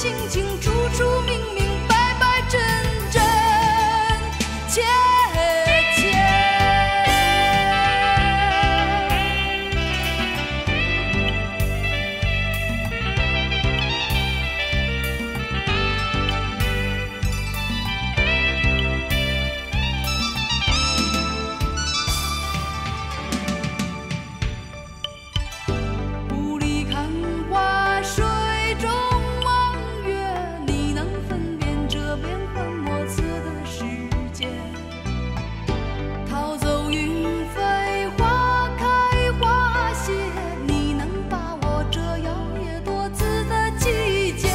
清清楚楚、明明白白、真真切切。雾里看花，水中望月，你能分辨这变幻莫测的世界。逃走云飞，花开花谢，你能把握这摇曳多姿的季节。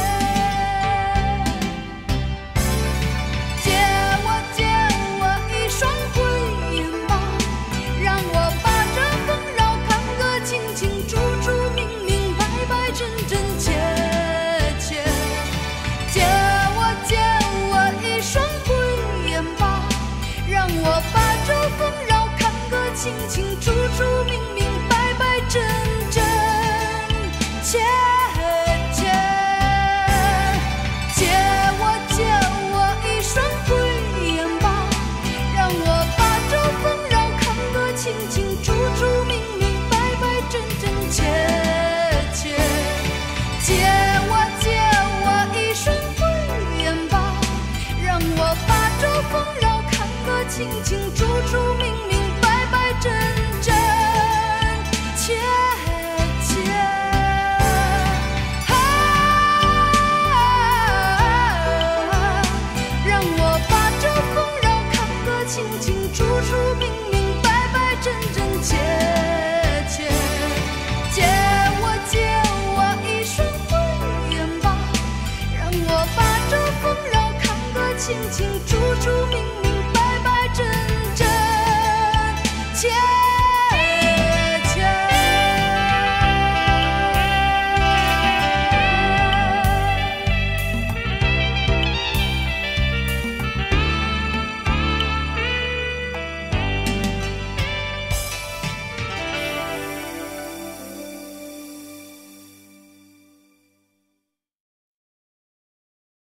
借我一双慧眼吧，让我把这纷扰看个清清楚楚、明明白白、真真切切。借我一双慧眼吧，让我把这纷扰看个清清楚楚、明明白白、真真切。